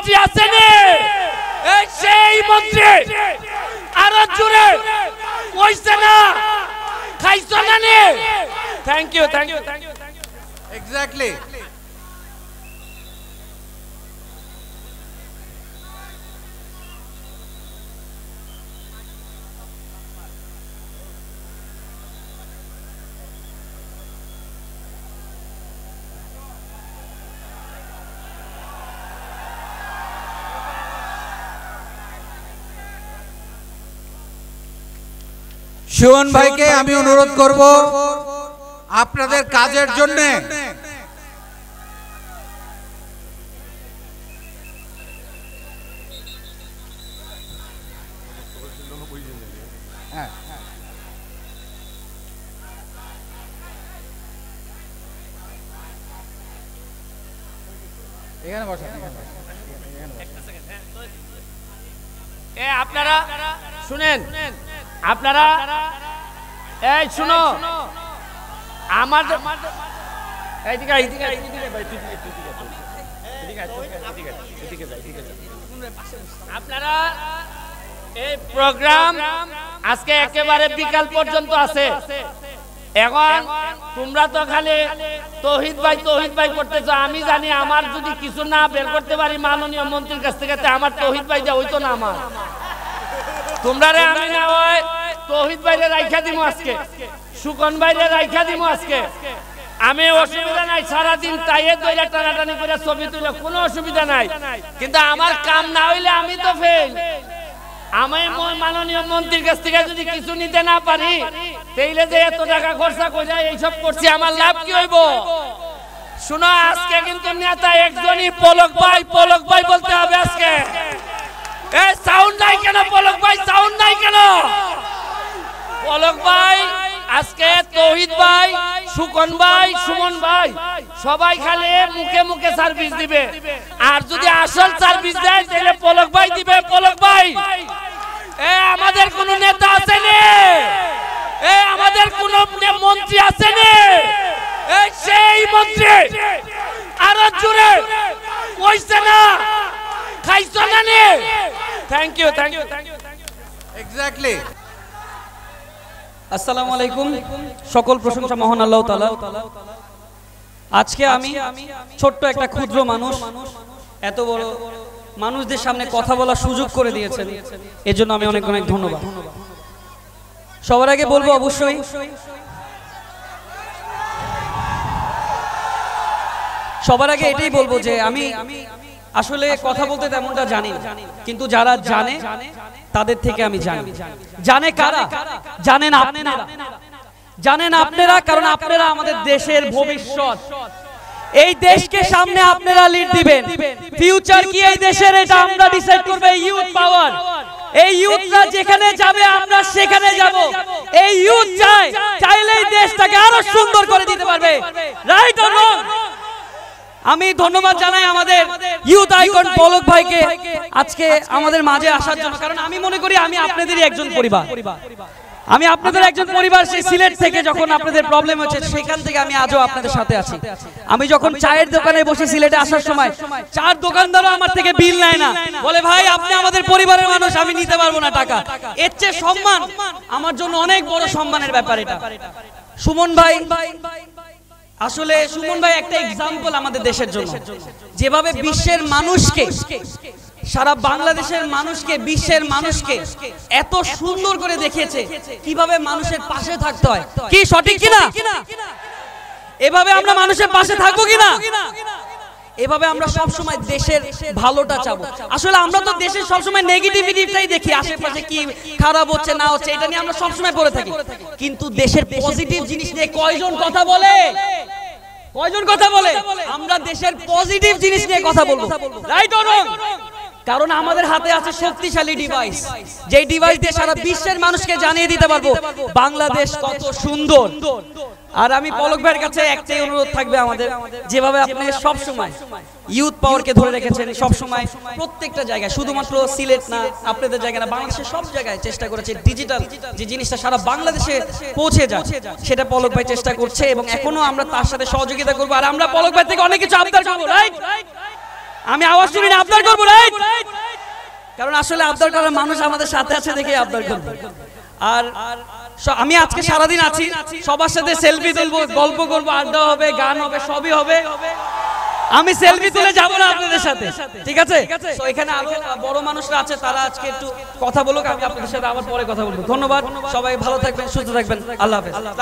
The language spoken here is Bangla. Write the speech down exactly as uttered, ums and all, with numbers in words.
মন্ত্রী আছে নে এই সেই মন্ত্রী আরো জোরে কইছে না খাইছো না নে thank you thank you thank you exactly Suman ভাইকে আমি অনুরোধ করব আপনাদের কাজের জন্য এখানে বসেন এ আপনারা শুনেন আপনারা এই শুনো আমার এইদিকে এইদিকে এইদিকে ভাই ঠিক আছে ঠিক আছে ঠিক আছে ঠিক আছে ঠিক আছে ঠিক আছে আপনারা এই প্রোগ্রাম আজকে একেবারে বিকাল পর্যন্ত আছে এখন তোমরা তো খালি তৌহিদ ভাই তৌহিদ ভাই করতেছো আমি জানি আমার যদি কিছু না বের করতে পারি মাননীয় মন্ত্রীর কাছ থেকে আমার তৌহিদ ভাই যা হইতো না আমার তোমরা রে আমি না হয় তৌহিদ ভাইরে রাইখা দিমু আজকে সুকন ভাইরে রাইখা দিমু আজকে আমি অসুবিধা নাই সারাদিন টাইয়ে দইরা টানাটানি করে ছবি তুলে কোনো অসুবিধা নাই কিন্তু আমার কাম না হইলে আমি তো ফেল আমি মাননীয় মন্ত্রীর কাছ থেকে যদি কিছু নিতে না পারি তাইলে যে এত টাকা খরচা কইরা এইসব করছি আমার লাভ কি হইব শুনো আজকে কিন্তু নেতা একজনই পলক ভাই পলক ভাই বলতে হবে আজকে এই সাউন্ড নাই কেন পলক ভাই সাউন্ড নাই কেন পলক ভাই আজকে তৌহিদ ভাই সুকন ভাই সুমন ভাই সবাই খালি মুখে মুখে সার্ভিস দিবে আর যদি আসল সার্ভিস দেয় তাহলে পলক ভাই দিবে পলক ভাই এ আমাদের কোন নেতা আছে নে এ আমাদের কোন মন্ত্রী আছে নে এই সেই মন্ত্রী আরো জোরে কইছে না খাইছো না নে thank you thank you thank you exactly আসসালামু আলাইকুম সকল প্রশংসা মহান আল্লাহ তাআলা আজকে আমি ছোট্ট একটা ক্ষুদ্র মানুষ এত বড় মানুষদের সামনে কথা বলার সুযোগ করে দিয়েছেন এজন্য আমি অনেক অনেক ধন্যবাদ সবার আগে বলবো অবশ্যই সবার আগে এটাই বলবো যে আমি আসলে কথা বলতে তেমনটা জানি কিন্তু যারা জানে তাদের থেকে আমি জানি জানে কারা জানেন আপনারা জানেন আপনারা কারণ আপনারা আমাদের দেশের ভবিষ্যৎ এই দেশকে সামনে আপনারা লিড দিবেন ফিউচার কি এই দেশের এটা আমরা ডিসাইড করব এই ইউথ পাওয়ার এই ইউথরা যেখানে যাবে আমরা সেখানে যাব এই ইউথ চাই চাইলেই দেশটাকে আরো সুন্দর করে দিতে পারবে রাইট অর রং আমি ধন্যবাদ জানাই আমাদের ইউথ আইকন পলক ভাইকে আজকে আমাদের মাঝে আসার জন্য কারণ আমি মনে করি আমি আপনাদেরই একজন পরিবার আমি আপনাদের একজন পরিবার সেই সিলেট থেকে যখন আপনাদের প্রবলেম হচ্ছে সেখান থেকে আমি আজও আপনাদের সাথে আছি আমি যখন চায়ের দোকানে বসে সিলেটে আসার সময় চার দোকানদারও আমার থেকে বিল নেয় না বলে ভাই আপনি আমাদের পরিবারের মানুষ আমি নিতে পারবো না টাকা এর চেয়ে সম্মান আমার জন্য অনেক বড় সম্মানের ব্যাপার এটা সুমন ভাই আসলে সুমন ভাই একটা এক্সাম্পল আমাদের দেশের জন্য যেভাবে বিশ্বের মানুষকে সারা বাংলাদেশের মানুষকে বিশ্বের মানুষকে এত সুন্দর করে দেখিয়েছে কিভাবে মানুষের পাশে থাকতে হয় কি সঠিক কিনা এভাবে আমরা মানুষের পাশে থাকবো কিনা এভাবে আমরা সব সময় দেশের ভালোটা চাবো আসলে আমরা তো দেশের সব সময় নেগেটিভিটিটাই দেখি আশেপাশে কি খারাপ হচ্ছে না হচ্ছে এটা নিয়ে আমরা সব সময় পড়ে থাকি কিন্তু দেশের পজিটিভ জিনিস নিয়ে কয়জন কথা বলে কয়জন কথা বলে আমরা দেশের পজিটিভ জিনিস নিয়ে কথা বলবো রাইট অর রং কারণ আমাদের হাতে আছে শক্তিশালী ডিভাইস যেই ডিভাইস দিয়ে সারা বিশ্বের মানুষকে জানিয়ে দিতে পারবো বাংলাদেশ কত সুন্দর আর আমি পলক ভাইয়ের কাছে একটাই অনুরোধ থাকবে আমাদের যেভাবে আপনি সব সময় ইউথ পাওয়ারকে ধরে রেখেছেন সব সময় প্রত্যেকটা জায়গায় শুধুমাত্র সিলেট না আপনাদের জায়গায় না বাংলাদেশের সব জায়গায় চেষ্টা করেছে ডিজিটাল যে জিনিসটা সারা বাংলাদেশে পৌঁছে যায় সেটা পলক ভাই চেষ্টা করছে এবং এখনো আমরা তার সাথে সহযোগিতা করব আর আমরা পলক ভাই থেকে অনেক কিছু আবদার করব রাইট আমি আওয়াজ শুনি না, আবদার করবো রে, কারণ আসলে আবদার করার মানুষ আমাদের সাথে আছে দেখে আবদার করবো। আর আমি আজকে সারাদিন আছি, সবার সাথে সেলফি তুলবো, গল্প করবো, আড্ডা হবে, গান হবে, সবই হবে। আমি সেলফি তুলে যাবো না আপনাদের সাথে, ঠিক আছে? তো এখানে আরো বড় মানুষরা আছে, তারা আজকে একটু কথা বলুক, আমি আপনাদের সাথে আবার পরে কথা বলবো। ধন্যবাদ, সবাই ভালো থাকবেন, সুস্থ থাকবেন, আল্লাহ হাফেজ।